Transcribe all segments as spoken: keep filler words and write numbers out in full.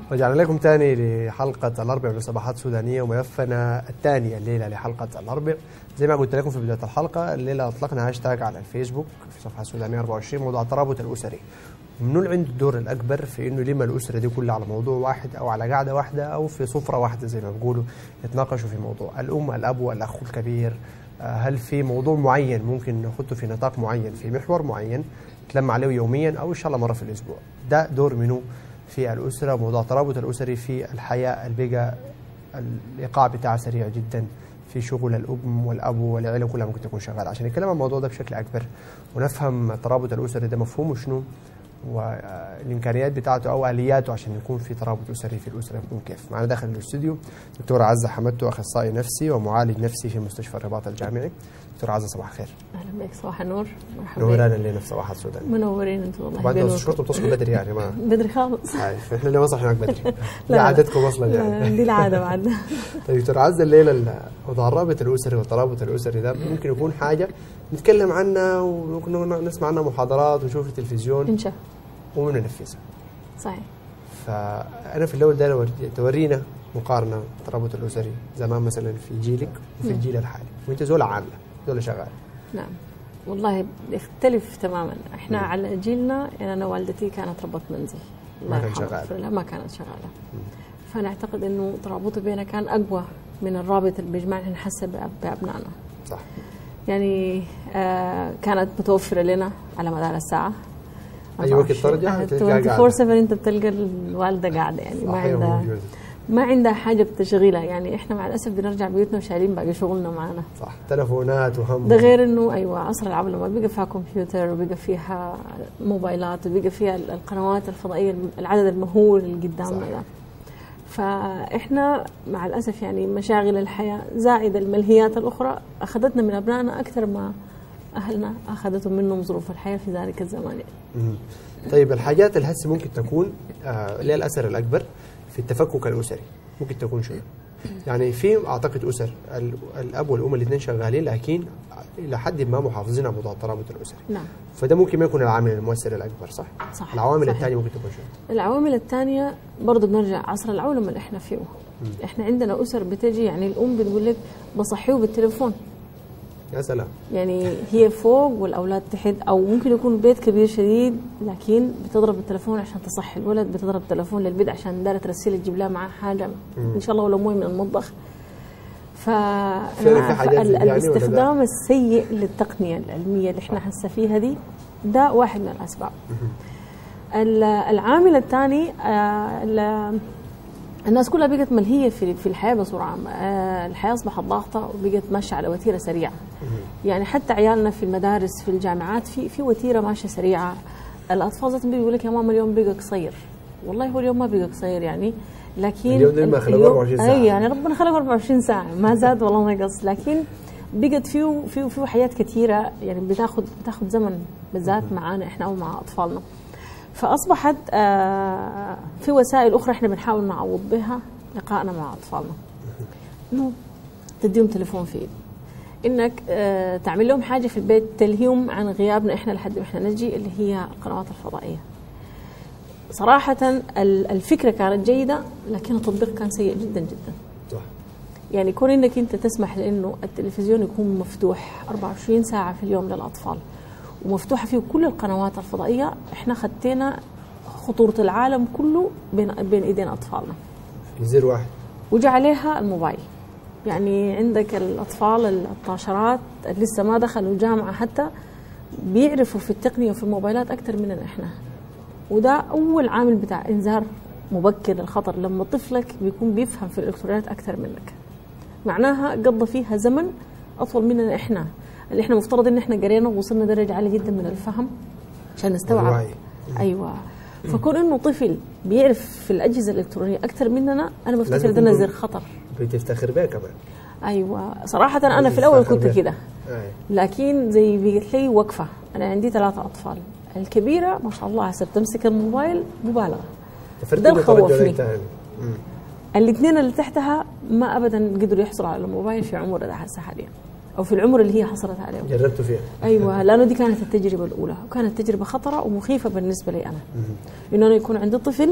رجعنا لكم تاني لحلقة الأربع من صباحات سودانية وملفنا الثاني الليلة لحلقة الأربع. زي ما قلت لكم في بداية الحلقة، الليلة أطلقنا هاشتاج على الفيسبوك في صفحة سودانية أربعة وعشرين موضوع الترابط الأسري. منو اللي عنده الدور الأكبر في إنه يلم الأسرة دي كلها على موضوع واحد أو على قاعدة واحدة أو في سفرة واحدة زي ما بيقولوا يتناقشوا في موضوع الأم الأب والأخ الكبير؟ هل في موضوع معين ممكن نخطه في نطاق معين في محور معين نتلم عليه يوميا أو إن شاء الله مرة في الأسبوع؟ ده دور منو في الأسرة. موضوع الترابط الأسري في الحياة اللي بقى الإيقاع بتاعها سريع جدا في شغل الأم والأب والعيلة كلها ممكن تكون شغالة. عشان نتكلم عن الموضوع ده بشكل أكبر ونفهم الترابط الأسري ده مفهومه شنو والإمكانيات بتاعته أو آلياته عشان يكون في ترابط أسري في الأسرة يكون كيف. معنا داخل الاستوديو دكتورة عزة حمدتو، أخصائي نفسي ومعالج نفسي في مستشفى الرباط الجامعي. دكتورة عزة صباح الخير. اهلا بك، صباح النور. مرحبا. نورانا الليله في صباحات السودان. منورين انتم والله. طبعا انتوا شرطوا بتصحوا بدري يعني ما بدري خالص. عارف احنا اللي ما صحيناك بدري. دي عادتكم اصلا يعني. دي العاده بعد. طيب دكتورة عزة، الليله موضوع الرابط الاسري والترابط الاسري ده ممكن يكون حاجه نتكلم عنها وممكن نسمع عنها محاضرات ونشوف في التلفزيون انشا ومن ننفذها. صحيح. فانا في الاول ده تورينا مقارنه الترابط الاسري زمان مثلا في جيلك وفي الجيل الحالي، وانت زول عامله زول شغاله. نعم والله يختلف تماما. احنا مم. على جيلنا يعني انا والدتي كانت ربة منزل، ما كانت شغاله. ما كانت شغاله. مم. فانا اعتقد انه ترابطه بيننا كان اقوى من الرابط اللي بيجمعنا نحس بابنائنا. صح. يعني آه كانت متوفره لنا على مدار الساعه. اي وقت ترجع تلقى أربعة وعشرين سبعة انت بتلقى الوالده قاعده، يعني ما عندها ما عندها حاجه بتشغيلها. يعني احنا مع الاسف بنرجع بيوتنا وشايلين باقي شغلنا معنا. صح، تلفونات وهم. ده غير انه ايوه عصر العمل ما بيقى فيها كمبيوتر وبيقى فيها موبايلات وبيقى فيها القنوات الفضائيه العدد المهول اللي قدامنا ده. فاحنا مع الاسف يعني مشاغل الحياه زائد الملهيات الاخرى اخذتنا من ابنائنا اكثر ما اهلنا اخذتهم منهم ظروف الحياه في ذلك الزمان يعني. طيب الحاجات اللي هسه ممكن تكون آه لها الاثر الاكبر في التفكك الاسري ممكن تكون شنو؟ يعني في اعتقد اسر الاب والام الاثنين شغالين لكن الى حد ما محافظين على موضوع الترابط الاسري. نعم. فده ممكن ما يكون العامل المؤثر الاكبر، صح؟ صح. العوامل الثانيه ممكن تكون شنو؟ العوامل الثانيه برضه بنرجع عصر العولمه اللي احنا فيه. مم. احنا عندنا اسر بتجي يعني الام بتقول لك بصحيه بالتليفون. يا سلام. يعني هي فوق والاولاد تحت، او ممكن يكون بيت كبير شديد لكن بتضرب التليفون عشان تصحي الولد، بتضرب التليفون للبيت عشان دايره ترسل تجيب لها معاه حاجه مم. ان شاء الله ولو مويه من المطبخ. ف الاستخدام السيء للتقنيه العلميه اللي احنا حاسه فيها دي ده واحد من الاسباب. العامل الثاني الناس كلها بقت ملهيه في في الحياه بصوره عامه. الحياه اصبحت ضاغطه وبقت ماشيه على وتيره سريعه. يعني حتى عيالنا في المدارس في الجامعات في في وتيره ماشيه سريعه. الاطفال ذاتهم بيقول لك يا ماما اليوم بقى قصير. والله هو اليوم ما بقى قصير يعني، لكن اليوم ده ما خلقه أربعة وعشرين ساعه. اي يعني ربنا خلقه أربعة وعشرين ساعه ما زاد ولا نقص، لكن بقت فيه فيه فيه حياه كثيره يعني بتاخذ بتاخذ زمن بالذات معانا احنا او مع اطفالنا. فاصبحت آه في وسائل اخرى احنا بنحاول نعوض بها لقائنا مع اطفالنا. انه تديهم تليفون في ايد، انك آه تعمل لهم حاجه في البيت تلهيهم عن غيابنا احنا لحد ما احنا نجي، اللي هي القنوات الفضائيه. صراحه الفكره كانت جيده لكن التطبيق كان سيء جدا جدا. صح. يعني كون انك انت تسمح لانه التلفزيون يكون مفتوح أربعة وعشرين ساعه في اليوم للاطفال ومفتوحه فيه كل القنوات الفضائيه، احنا خدينا خطوره العالم كله بين بين ايدين اطفالنا. في زر واحد. وجا عليها الموبايل. يعني عندك الاطفال الطاشرات اللي لسه ما دخلوا الجامعه حتى بيعرفوا في التقنيه وفي الموبايلات اكثر مننا احنا. وده اول عامل بتاع انذار مبكر للخطر، لما طفلك بيكون بيفهم في الالكترونيات اكثر منك. معناها قضى فيها زمن اطول مننا احنا، اللي احنا مفترض ان احنا قرينا ووصلنا درجه عاليه جدا من الفهم عشان نستوعب. ايوه. فكون انه طفل بيعرف في الاجهزه الالكترونيه اكثر مننا، انا بفتكر ده نذير خطر. بتفتخر بيه كمان. ايوه صراحه انا في الاول كنت كده، لكن زي بقت لي وقفه. انا عندي ثلاثه اطفال، الكبيره ما شاء الله هسه بتمسك الموبايل مبالغه. ده اللي خوفني. الاثنين اللي تحتها ما ابدا قدروا يحصلوا على الموبايل في عمر ده هسه حاليا، او في العمر اللي هي حصلت عليه. جربتوا فيها؟ ايوه، لانه دي كانت التجربه الاولى وكانت تجربه خطره ومخيفه بالنسبه لي انا. انه انا يكون عندي طفل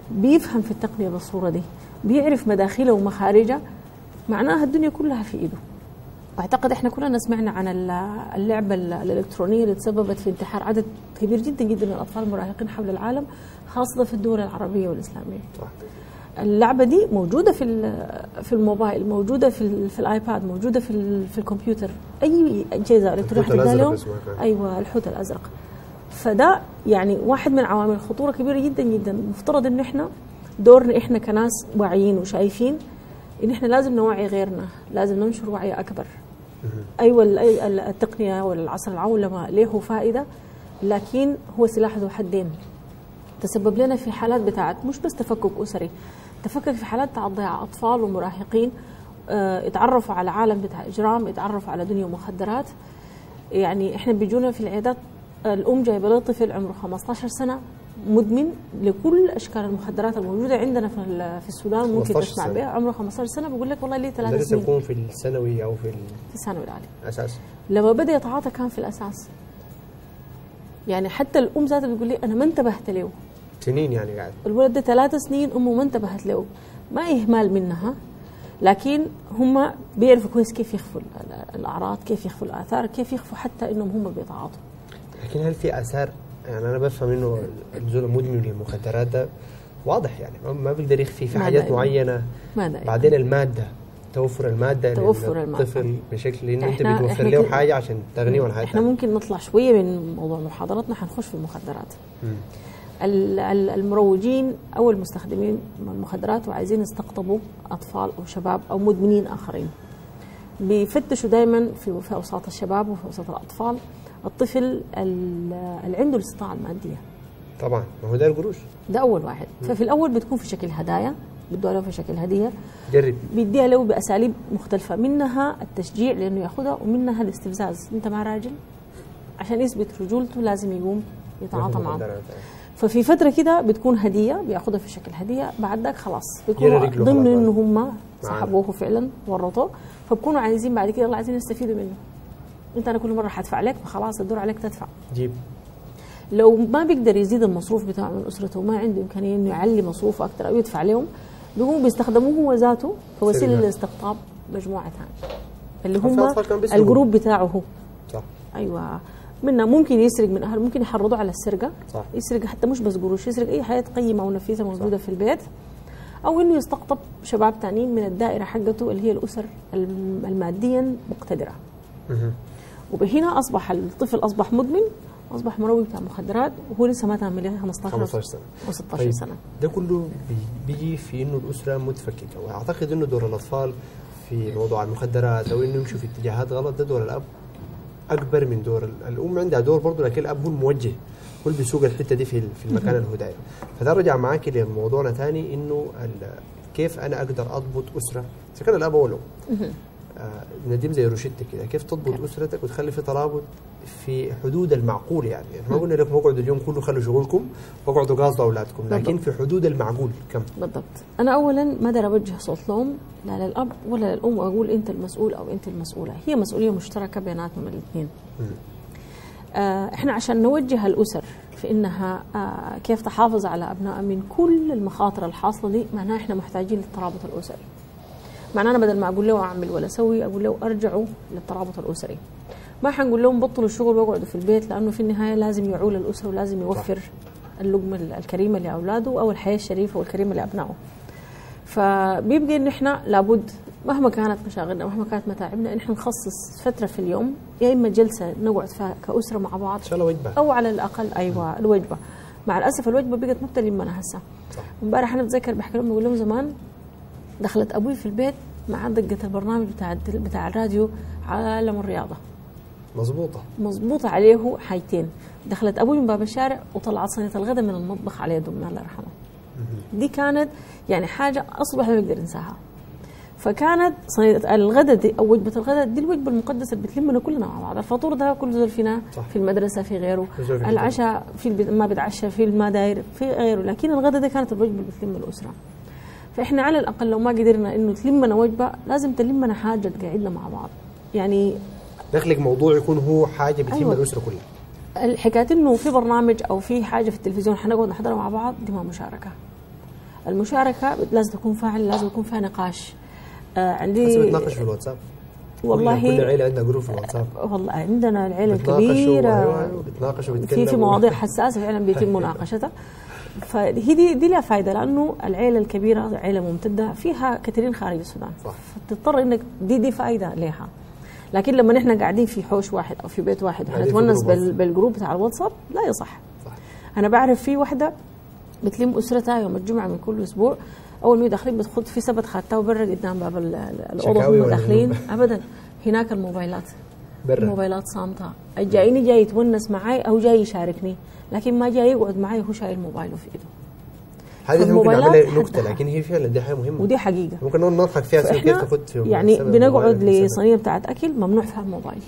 بيفهم في التقنيه بالصوره دي، بيعرف مداخله ومخارجها، معناها الدنيا كلها في ايده. واعتقد احنا كلنا سمعنا عن اللعبه الالكترونيه اللي تسببت في انتحار عدد كبير جدا جدا من الاطفال المراهقين حول العالم، خاصه في الدول العربيه والاسلاميه. صح. اللعبه دي موجوده في في الموبايل، موجوده في في الايباد، موجوده في في الكمبيوتر، اي اجهزه الكترونيه لهم. ايوه الحوت الازرق. فده يعني واحد من عوامل خطوره كبيره جدا جدا. المفترض ان احنا دورنا احنا كناس واعيين وشايفين ان احنا لازم نوعي غيرنا، لازم ننشر وعي اكبر. ايوه التقنيه والعصر العولمه له فائده، لكن هو سلاح ذو حدين. تسبب لنا في حالات بتاعت مش بس تفكك اسري، تفكك في حالات بتاعت ضياع اطفال ومراهقين، اه اتعرفوا على عالم بتاع اجرام، اتعرفوا على دنيا مخدرات. يعني احنا بيجونا في العيادات الام جايبه له طفل عمره خمسة عشر سنه مدمن لكل اشكال المخدرات الموجوده عندنا في في السودان، ممكن تسمع بها، عمره خمسة عشر سنه، بيقول لك والله لي ثلاث سنين. يكون في الثانوي او في في الثانوي العالي اساس. لما بدا يتعاطى كان في الاساس. يعني حتى الام ذاتها بتقول لي انا ما انتبهت له. سنين يعني قاعد. الولد ده ثلاث سنين امه ما انتبهت له، ما اهمال منها، لكن هم بيعرفوا كويس كيف يخفوا الاعراض، كيف يخفوا الاثار، كيف يخفوا حتى انهم هم بيتعاطوا. لكن هل في اثار؟ يعني انا بفهم انه الزول المدمن للمخدرات ده واضح، يعني ما بيقدر يخفي في حاجات دايما. معينه. ما دايما. بعدين الماده، توفر الماده توفر للطفل بشكل انه انت بتوفر له حاجه عشان تغنيه عن حاجه. احنا ممكن نطلع شويه من موضوع محاضرتنا، حنخش في المخدرات. م. المروجين او المستخدمين المخدرات وعايزين يستقطبوا اطفال او شباب او مدمنين اخرين، بيفتشوا دائما في في اوساط الشباب وفي اوساط الاطفال الطفل اللي عنده الاستطاعه الماديه. طبعا ما هو ده القروش، ده اول واحد. م. ففي الاول بتكون في شكل هدايا، بدوا له في شكل هديه، جرب بيديها له باساليب مختلفه، منها التشجيع لانه ياخذها، ومنها الاستفزاز. انت مع راجل عشان يثبت رجولته لازم يقوم يتعاطى معه. ففي فتره كده بتكون هديه، بياخذها في شكل هديه، بعد ذاك خلاص بيكونوا ضمن انه هم سحبوه فعلا ورطوه، فبكونوا عايزين بعد كده الله عايزين يستفيدوا منه. انت انا كل مره حدفع لك، فخلاص الدور عليك تدفع. جيب. لو ما بيقدر يزيد المصروف بتاعه من اسرته وما عنده امكانيه انه يعلي مصروفه اكثر او يدفع لهم، بيقوموا بيستخدموه هو ذاته كوسيله لاستقطاب مجموعه ثانيه اللي هم الجروب بتاعه هو. صح. ايوه، منها ممكن يسرق من اهله، ممكن يحرضوه على السرقه. صح. يسرق حتى مش بس قروش، يسرق اي حاجه قيمه ونفيسه موجوده. صح. في البيت، او انه يستقطب شباب ثانيين من الدائره حقته اللي هي الاسر الماديا مقتدره. اها. وبهنا اصبح الطفل اصبح مدمن، اصبح مروج بتاع مخدرات، وهو لسه ما تم خمسطعش سنه او ستطعش طيب. سنه. ده كله بيجي في انه الاسره متفككه، واعتقد انه دور الاطفال في موضوع المخدرات او انه يمشوا في اتجاهات غلط ده دور الاب اكبر من دور الام. عندها دور برضه، لكن الاب هو الموجه، هو اللي بيسوق الحته دي في في المكان اللي هو داير. فده رجع معاك لموضوعنا ثاني، انه كيف انا اقدر اضبط اسره اذا كان الاب او الام. آه نديم زي روشته كده، كيف تضبط اسرتك وتخلي في ترابط في حدود المعقول. يعني ما قلنا لكم اقعدوا اليوم كله خلوا شغلكم واقعدوا قاصدوا اولادكم، لكن بالضبط. في حدود المعقول. كم بالضبط. انا اولا ما اقدر اوجه صوت لوم لا للاب ولا للام واقول انت المسؤول او انت المسؤوله، هي مسؤوليه مشتركه بيناتهم الاثنين. آه احنا عشان نوجه الاسر في انها آه كيف تحافظ على ابنائها من كل المخاطر الحاصله دي، معناها احنا محتاجين للترابط الاسري. معناها بدل ما اقول له اعمل ولا اسوي، اقول له ارجعوا للترابط الاسري. ما حنقول لهم بطلوا الشغل واقعدوا في البيت، لانه في النهايه لازم يعول الاسره ولازم يوفر اللقمه الكريمه لاولاده او الحياه الشريفه والكريمه لابنائه. فبيبقى ان احنا لابد مهما كانت مشاغلنا مهما كانت متاعبنا ان احنا نخصص فتره في اليوم، يا اما جلسه نقعد فيها كاسره مع بعض، ان شاء الله وجبه، او على الاقل ايوه الوجبه. مع الاسف الوجبه بقت ما بتلمنا هسه. امبارح انا بتذكر بحكي لهم بقول لهم زمان دخلت ابوي في البيت مع دقه البرنامج بتاع بتاع الراديو عالم الرياضه. مظبوطه مظبوطه عليه حاجتين، دخلت ابوي من باب الشارع وطلعت صينيه الغداء من المطبخ على يده الله يرحمه. دي كانت يعني حاجه اصبح ما بقدر انساها. فكانت صينيه الغداء دي او وجبه الغداء دي الوجبه المقدسه اللي بتلمنا كلنا مع بعض. الفطور ده كل زول فينا في المدرسه في غيره، العشاء في ما بتعشى في ما داير في غيره، لكن الغداء ده كانت الوجبه اللي بتلم الاسره. فاحنا على الاقل لو ما قدرنا انه تلمنا وجبه لازم تلمنا حاجه تقعدنا مع بعض. يعني دخلك موضوع يكون هو حاجه بتهم أيوة. الاسره كلها. الحكايه انه في برنامج او في حاجه في التلفزيون حنقعد نحضرها مع بعض دي ما مشاركه. المشاركه لازم تكون فاعل، لازم يكون فيها نقاش. آه عندي بس بتناقش في الواتساب والله كل عيله عندها جروب في الواتساب. والله عندنا العيله الكبيره بتناقشوا في في مواضيع حساسه فعلا بيتم مناقشتها. فهي دي دي لها فائده، لانه العيله الكبيره عيله ممتده فيها كثيرين خارج السودان، صح. فتضطر انك دي دي فائده لها. لكن لما نحن قاعدين في حوش واحد او في بيت واحد ونتونس بال بالجروب بتاع الواتساب لا يصح. صح. انا بعرف في وحده بتلم اسرتها يوم الجمعه من كل اسبوع، اول ما داخلين بتخد في سبت خدتها برا قدام باب الاوضه هم داخلين ابدا هناك الموبايلات برا. الموبايلات صامته، الجايني جاي يتونس معي او جاي يشاركني، لكن ما جاي يقعد معي وهو شايل موبايله في ايده. هذه ممكن نعملها نكته، لكن هي فعلا دي حاجه مهمه ودي حقيقه ممكن نقول نضحك فيها كيف تاخذ فيهم. يعني بنقعد لصينيه بتاعت اكل ممنوع فيها الموبايل،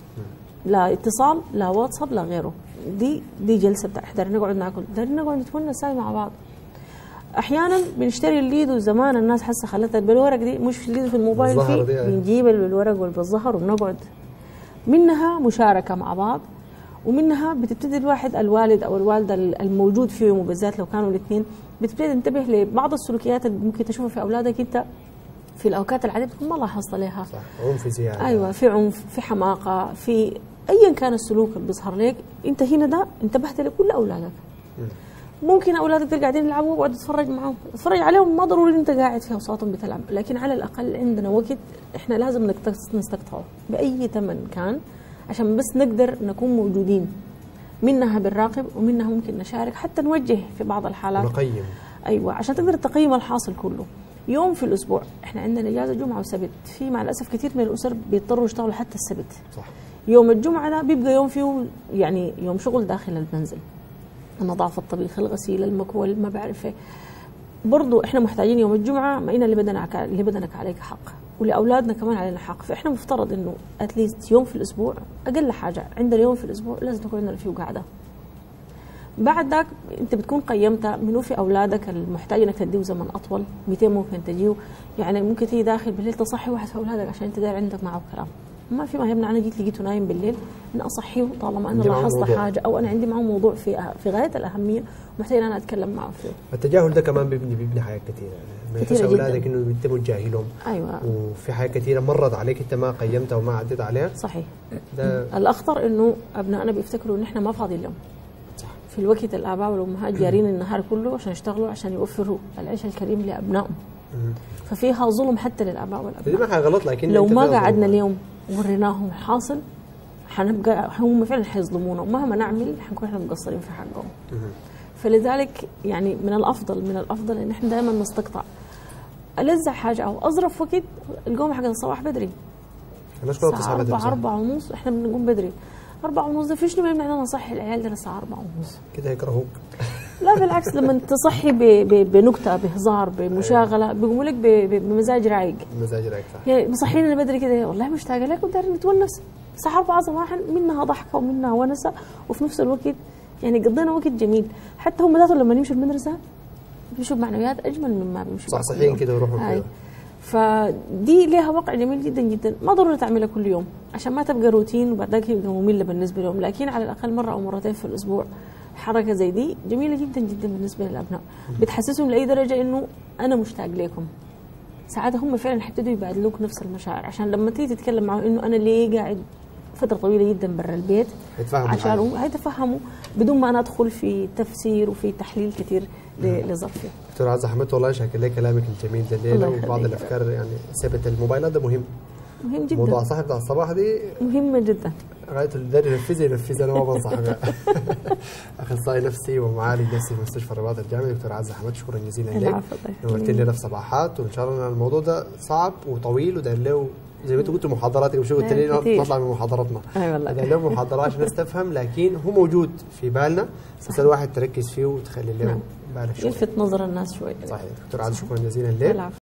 لا اتصال لا واتساب لا غيره. دي دي جلسه بتاع احنا نقعد ناكل، نقعد نتونس ساي مع بعض. احيانا بنشتري الليدو، زمان الناس حاسه خلتها بالورق، دي مش الليدو في الموبايل، فيه بنجيب بالورق والبالظهر وبنقعد منها مشاركه مع بعض. ومنها بتبتدي الواحد الوالد او الوالده الموجود فيهم، وبالذات لو كانوا الاثنين بتبتدي تنتبه لبعض السلوكيات اللي ممكن تشوفها في اولادك انت في الاوقات العاديه بتكون ما لاحظت عليها. صح، عنف زياده. ايوه، في عنف، في حماقه، في ايا كان السلوك اللي بيظهر لك انت هنا، ده انتبهت لكل اولادك. ممكن اولادك دول قاعدين يلعبوا واقعد تتفرج معاهم، تتفرج عليهم، ما ضروري انت قاعد في اوساطهم بتلعب، لكن على الاقل عندنا وقت احنا لازم نستقطعه باي ثمن كان، عشان بس نقدر نكون موجودين. منها بنراقب ومنها ممكن نشارك، حتى نوجه في بعض الحالات نقيم. ايوه، عشان تقدر تقيم الحاصل كله. يوم في الاسبوع احنا عندنا اجازه جمعه وسبت، في مع الاسف كثير من الاسر بيضطروا يشتغلوا حتى السبت. صح. يوم الجمعه ده بيبقى يوم فيه يعني يوم شغل داخل المنزل، النظافه، الطبيخ، الغسيل، المكوى، ما بعرف ايه. برضه احنا محتاجين يوم الجمعه، ما إن اللي بدنك اللي بدنك عليك حق، ولاولادنا كمان علينا حق. فاحنا مفترض انه اتليست يوم في الاسبوع، اقل حاجه عندنا يوم في الاسبوع لازم تكون عندنا فيه قاعده. بعد ذاك انت بتكون قيمت منو في اولادك المحتاج انك تديه زمن اطول، مئتين ممكن تجيه، يعني ممكن تيجي داخل بالليل تصحي واحد في اولادك عشان انت داير عندك معه كلام. ما في ما يمنع انا جيت لقيته نايم بالليل ان اصحيه طالما انا لاحظت حاجه او انا عندي معه موضوع في في غايه الاهميه ومحتاج انا اتكلم معه فيه. التجاهل ده كمان بيبني بيبني حاجات كثيره، يعني ما يحس اولادك انه انت متجاهلهم. ايوه، وفي حاجات كثيره مرت عليك انت ما قيمتها وما عديت عليها. صحيح. ده الاخطر انه ابنائنا بيفتكروا ان احنا ما فاضيين لهم. صح. في الوقت الاباء والامهات جارين النهار كله عشان يشتغلوا عشان يوفروا العيش الكريم لابنائهم. ففيها ظلم حتى للاباء والابناء. دي ما حاجه غلط، لكن لو ما قعدنا اليوم وريناهم الحاصل حنبقى هم فعلا حيظلمونا، ومهما نعمل حنكون احنا مقصرين في حقهم. فلذلك يعني من الافضل من الافضل ان احنا دائما نستقطع ألزع حاجه او اظرف وقت القوم حق الصباح بدري. الناس تصحى بدري أربعة أربعة ونص احنا بنقوم بدري. أربعة ونص ده فيش ما يمنعنا نصحي العيال ده الساعة أربعة ونص. كده يكرهوك. لا بالعكس، لما تصحي بنكته بهزار بمشاغله بيقوموا لك بمزاج رايق. بمزاج رايق صح. يعني مصحينا بدري كده والله مشتاقه لك ودار نتونس الساعة أربعة صباحا، منها ضحكه ومنها ونسه، وفي نفس الوقت يعني قضينا وقت جميل. حتى هم ذاتهم لما يمشوا المدرسه بيمشوا بمعنويات اجمل مما بيمشوا صح، صحيين كده ويروحوا كده. فدي لها وقع جميل جدا جدا، ما ضروري تعملها كل يوم عشان ما تبقى روتين وبعد ذاك يبقى ممله بالنسبه لهم، لكن على الاقل مره او مرتين في الاسبوع حركه زي دي جميله جدا جدا بالنسبه للابناء، بتحسسهم لاي درجه انه انا مشتاق لكم. ساعتها هم فعلا حيبتدوا يبادلوك نفس المشاعر، عشان لما تيجي تتكلم معهم انه انا ليه قاعد فتره طويله جدا برا البيت عشان هيتفهموا بدون ما انا ادخل في تفسير وفي تحليل كثير لظرفي. دكتور عزة حمدت، والله شاكر لك كلامك الجميل ده الليله، وبعض الافكار يعني ثبت الموبايلات ده مهم مهم جدا. موضوع صاحب بتاع الصباح دي مهمه جدا، غايه الدار ينفذها ينفذها، انا ما بنصح بها. اخصائي نفسي ومعالج نفسي في مستشفى الرباط الجامعي دكتور عزة حمد، شكرا جزيلا لك، نورتي لنا في صباحات، وان شاء الله الموضوع ده صعب وطويل وداير له زي ما انت قلت محاضراتك، مش قلت لي نطلع من محاضراتنا. اي والله ده له محاضرات عشان الناس تفهم، لكن هو موجود في بالنا، بس الواحد تركز فيه وتخلي له بالك شويه، يلفت نظر الناس شويه. صحيح. دكتور عزة شكرا جزيلا لك.